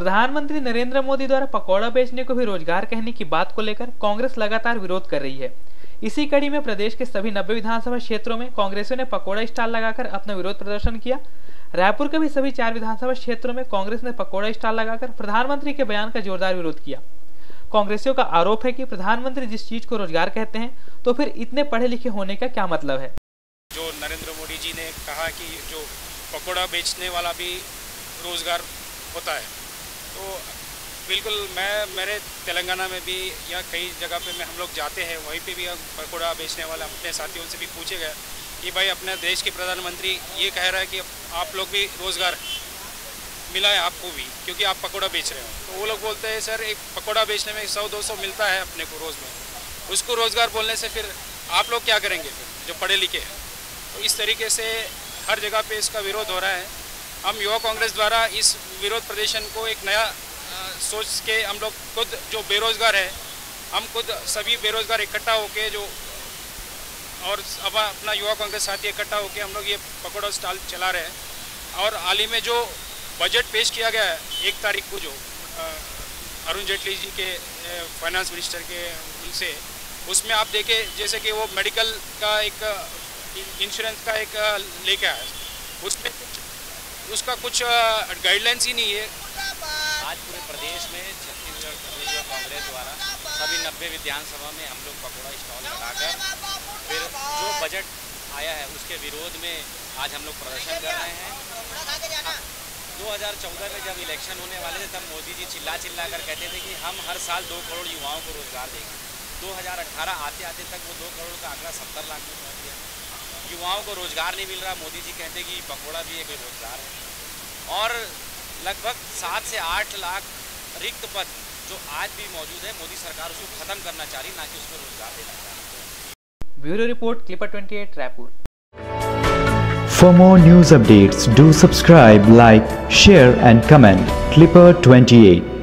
प्रधानमंत्री नरेंद्र मोदी द्वारा पकौड़ा बेचने को भी रोजगार कहने की बात को लेकर कांग्रेस लगातार विरोध कर रही है। इसी कड़ी में प्रदेश के सभी 90 विधानसभा क्षेत्रों में कांग्रेसियों ने पकौड़ा स्टॉल लगाकर अपना विरोध प्रदर्शन किया। रायपुर के भी सभी 4 विधानसभा क्षेत्रों में कांग्रेस ने पकौड़ा स्टॉल लगाकर प्रधानमंत्री के बयान का जोरदार विरोध किया। कांग्रेसियों का आरोप है कि प्रधानमंत्री जिस चीज को रोजगार कहते हैं तो फिर इतने पढ़े लिखे होने का क्या मतलब है। जो नरेंद्र मोदी जी ने कहा कि जो पकौड़ा बेचने वाला भी रोजगार होता है, तो बिल्कुल मेरे तेलंगाना में भी या कई जगह पे हम लोग जाते हैं, वहीं पे भी पकौड़ा बेचने वाला अपने साथियों से भी पूछे गए कि भाई अपने देश के प्रधानमंत्री ये कह रहा है कि आप लोग भी रोज़गार मिला है आपको भी, क्योंकि आप पकौड़ा बेच रहे हो। तो वो लोग बोलते हैं सर एक पकौड़ा बेचने में 100-200 मिलता है अपने को रोज़ में, उसको रोज़गार बोलने से फिर आप लोग क्या करेंगे फिर जो पढ़े लिखे हैं। तो इस तरीके से हर जगह पे इसका विरोध हो रहा है। हम युवा कांग्रेस द्वारा इस विरोध प्रदर्शन को एक नया सोच के हम लोग खुद जो बेरोज़गार है, हम खुद सभी बेरोज़गार इकट्ठा होके जो और अब अपना युवा कांग्रेस साथी इकट्ठा होके हम लोग ये पकौड़ा स्टॉल चला रहे हैं। और हाल ही में जो बजट पेश किया गया है 1 तारीख को, जो अरुण जेटली जी के फाइनेंस मिनिस्टर के उनसे, उसमें आप देखें जैसे कि वो मेडिकल का एक इंश्योरेंस का एक लेके आया, उसमें उसका कुछ गाइडलाइंस ही नहीं है। आज पूरे प्रदेश में छत्तीसगढ़ प्रदेश कांग्रेस द्वारा सभी 90 विधानसभा में हम लोग पकौड़ा स्टॉल लगाकर फिर जो बजट आया है उसके विरोध में आज हम लोग प्रदर्शन कर रहे हैं। 2014 में जब इलेक्शन होने वाले थे तब मोदी जी चिल्ला कर कहते थे कि हम हर साल 2 करोड़ युवाओं को रोजगार देंगे। 2018 आते तक वो 2 करोड़ का आंकड़ा 70 लाख में पहुँच गया। युवाओं को रोजगार नहीं मिल रहा। मोदी जी कहते कि पकौड़ा भी एक रोजगार है। और लगभग 7 से 8 लाख रिक्त पद जो आज भी मौजूद है, मोदी सरकार उसको खत्म करना चाह रही, ना कि उसको रोजगार देना चाह रही। Bureau report, clipper 28, Raipur. For more news updates, do subscribe, like, share and comment. Clipper 28.